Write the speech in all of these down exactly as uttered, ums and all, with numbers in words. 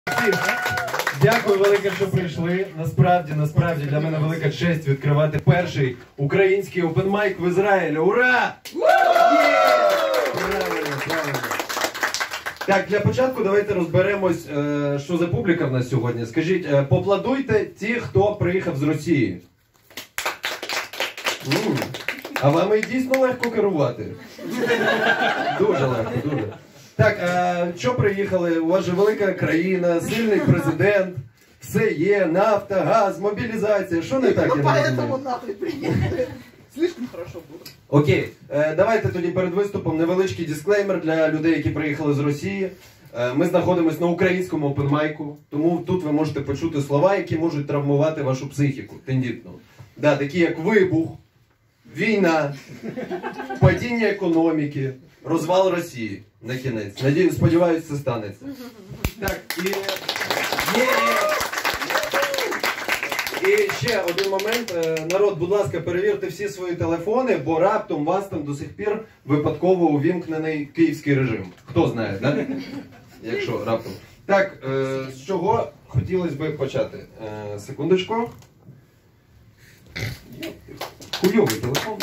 Дякую велике, що прийшли. Насправді, насправді для мене велика честь відкривати перший український опенмайк в Ізраїлі. Ура! Правильно, правильно. Так, для початку давайте розберемось, що за публіка в нас сьогодні. Скажіть, поаплодуйте ті, хто приїхав з Росії. М-м. А вам і дійсно легко керувати. Дуже легко, дуже. Так, а що приїхали? У вас же велика країна, сильний президент, все є, нафта, газ, мобілізація. Що не так, я не розумію? Поэтому нахуй приїхали. Слишком хорошо було. Окей, давайте тоді перед виступом невеличкий дисклеймер для людей, які приїхали з Росії. Ми знаходимося на українському опенмайку, тому тут ви можете почути слова, які можуть травмувати вашу психіку, тендітну. Да, такі як вибух, війна, падіння економіки, розвал Росії на кінець. Надію, сподіваюся, це станеться. Так, і... Є! І ще один момент. Народ, будь ласка, перевірте всі свої телефони, бо раптом у вас там до сих пір випадково увімкнений київський режим. Хто знає, так? Да? Якщо раптом. Так, з чого хотілося б почати? Секундочку. Хуйовий телефон.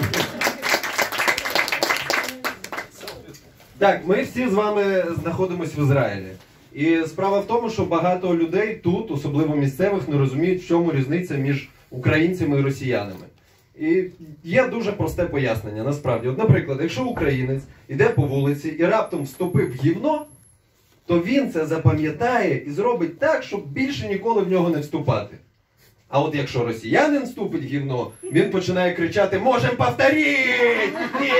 Так, ми всі з вами знаходимося в Ізраїлі. І справа в тому, що багато людей тут, особливо місцевих, не розуміють, в чому різниця між українцями і росіянами. І є дуже просте пояснення, насправді. От, наприклад, якщо українець іде по вулиці і раптом вступив в гівно, то він це запам'ятає і зробить так, щоб більше ніколи в нього не вступати. А от якщо росіянин вступить в гівно, він починає кричати «Можем повторить! Ні!»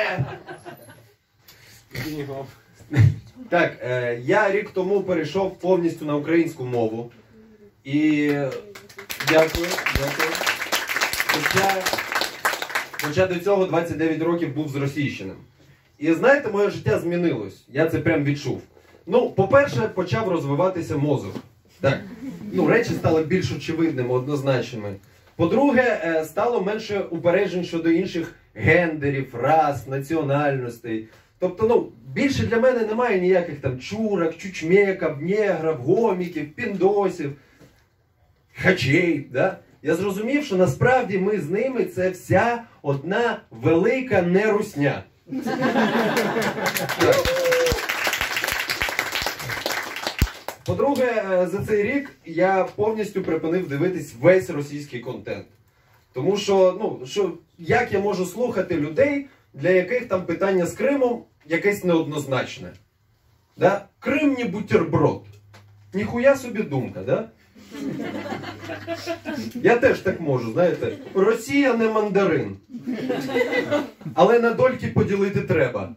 Так, е, я рік тому перейшов повністю на українську мову. І дякую, дякую. Хоча, хоча до цього двадцять дев'ять років був зросійщеним. І знаєте, моє життя змінилось. Я це прям відчув. Ну, по-перше, почав розвиватися мозок. Так, ну, речі стали більш очевидними, однозначними. По-друге, стало менше упереджень щодо інших гендерів, рас, національностей. Тобто, ну, більше для мене немає ніяких там чурок, чучмеків, негрів, гоміків, піндосів, хачей, да? Я зрозумів, що насправді ми з ними це вся одна велика нерусня. По-друге, за цей рік я повністю припинив дивитись весь російський контент. Тому що, ну, що, як я можу слухати людей, для яких там питання з Кримом якесь неоднозначне. Да? Крим не бутерброд. Ніхуя собі думка, да? Я теж так можу, знаєте. Росія не мандарин. Але на дольки поділити треба.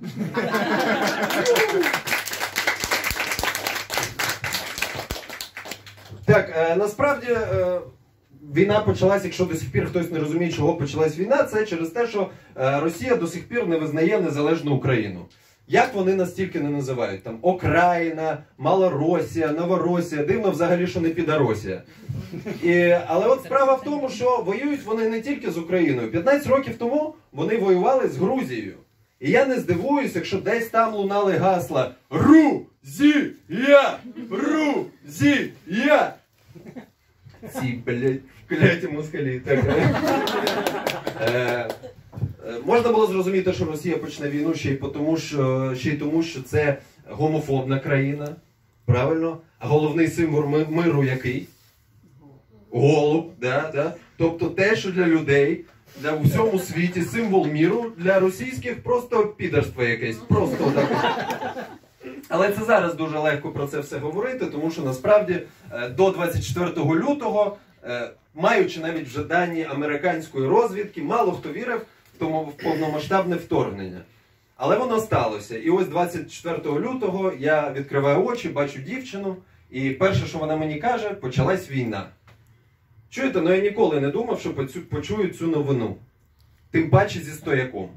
Так, е, насправді... Е, Війна почалась, якщо до сих пір хтось не розуміє, чого почалась війна, це через те, що е, Росія до сих пір не визнає незалежну Україну. Як вони нас тільки не називають? Там Окраїна, Малоросія, Новоросія, дивно взагалі, що не Підоросія. І, але от справа в тому, що воюють вони не тільки з Україною. п'ятнадцять років тому вони воювали з Грузією. І я не здивуюсь, якщо десь там лунали гасла «Ру-зі-я! Ру-зі-я!» Ці, блядь, вкляті москалі. Так, е, е, можна було зрозуміти, що Росія почне війну ще й тому, що, ще й тому, що це гомофобна країна. Правильно? А головний символ миру який? Голуб. Да, да. Тобто те, що для людей, для всьому світі символ міру, для російських просто підерство якесь. Просто так. Але це зараз дуже легко про це все говорити, тому що насправді до двадцять четвертого лютого, маючи навіть вже дані американської розвідки, мало хто вірив в тому в повномасштабне вторгнення. Але воно сталося. І ось двадцять четвертого лютого я відкриваю очі, бачу дівчину, і перше, що вона мені каже, почалась війна. Чуєте, ну я ніколи не думав, що почую цю новину. Тим паче зі стояком.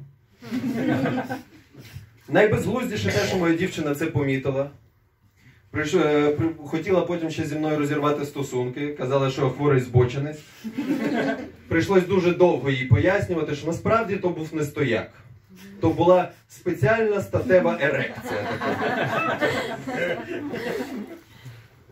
Найбезглуздіше те, що моя дівчина це помітила. Прийш... Хотіла потім ще зі мною розірвати стосунки. Казала, що хворий збочинець. Прийшлось дуже довго їй пояснювати, що насправді то був не стояк. То була спеціальна статева ерекція.